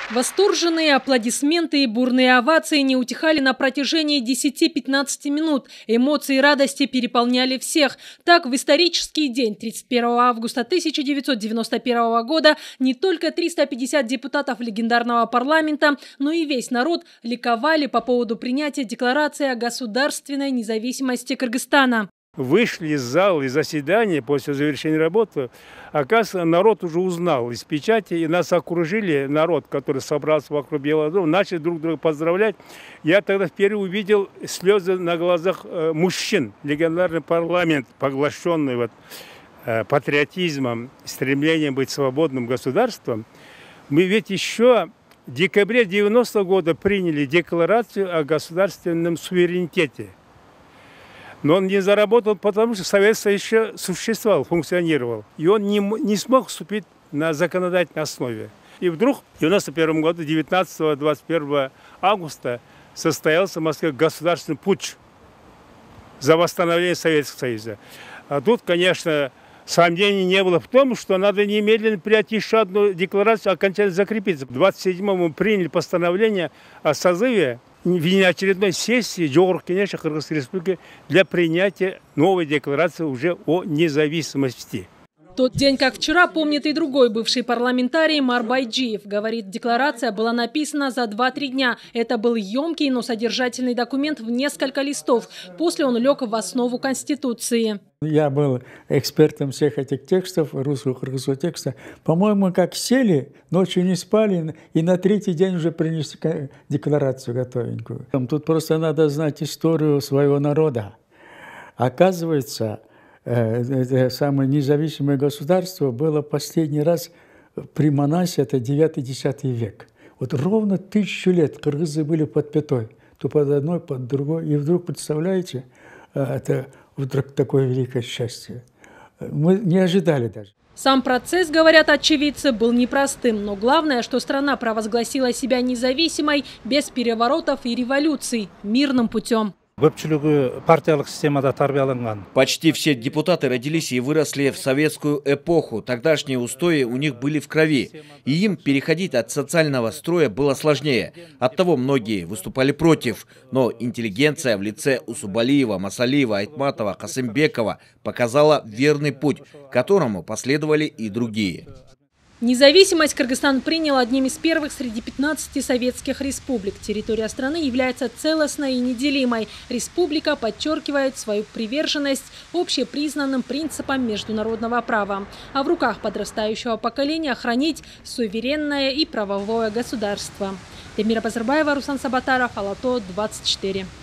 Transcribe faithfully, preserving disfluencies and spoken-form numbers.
Восторженные аплодисменты и бурные овации не утихали на протяжении десяти-пятнадцати минут. Эмоции и радости переполняли всех. Так, в исторический день тридцать первого августа тысяча девятьсот девяносто первого года не только триста пятьдесят депутатов легендарного парламента, но и весь народ ликовали по поводу принятия декларации о государственной независимости Кыргызстана. Вышли из зала, из заседания после завершения работы. Оказывается, народ уже узнал из печати, и нас окружили, народ, который собрался вокруг Белого дома, начали друг друга поздравлять. Я тогда впервые увидел слезы на глазах э, мужчин. Легендарный парламент, поглощенный вот, э, патриотизмом, стремлением быть свободным государством. Мы ведь еще в декабре девяностого года приняли декларацию о государственном суверенитете. Но он не заработал, потому что Совет Союз еще существовал, функционировал. И он не, не смог вступить на законодательной основе. И вдруг в девяносто первом году, девятнадцатого-двадцать первого августа, состоялся в Москве государственный путч за восстановление Советского Союза. А тут, конечно, сомнений не было в том, что надо немедленно принять еще одну декларацию, окончательно закрепиться. В двадцать седьмом мы приняли постановление о созыве внеочередной сессии Жогорку Кенеша Кыргызской Республики для принятия новой декларации уже о независимости. Тот день, как вчера, помнит и другой бывший парламентарий Мар Байджиев. Говорит, декларация была написана за два-три дня. Это был емкий, но содержательный документ в несколько листов. После он лег в основу Конституции. Я был экспертом всех этих текстов, русского, кыргызского текста. По-моему, как сели, ночью не спали, и на третий день уже принесли декларацию готовенькую. Тут просто надо знать историю своего народа. Оказывается, это самое независимое государство было последний раз при Манасе, это девятый-десятый век. Вот ровно тысячу лет кыргызы были под пятой, то под одной, под другой. И вдруг, представляете, это вдруг такое великое счастье. Мы не ожидали даже. Сам процесс, говорят очевидцы, был непростым. Но главное, что страна провозгласила себя независимой, без переворотов и революций, мирным путем. Почти все депутаты родились и выросли в советскую эпоху. Тогдашние устои у них были в крови. И им переходить от социального строя было сложнее. Оттого многие выступали против. Но интеллигенция в лице Усубалиева, Масалиева, Айтматова, Касымбекова показала верный путь, к которому последовали и другие. Независимость Кыргызстан принял одним из первых среди пятнадцати советских республик. Территория страны является целостной и неделимой. Республика подчеркивает свою приверженность общепризнанным принципам международного права. А в руках подрастающего поколения хранить суверенное и правовое государство. Темира Базарбаева, Руслан Сабатаров, Ала То, двадцать четыре.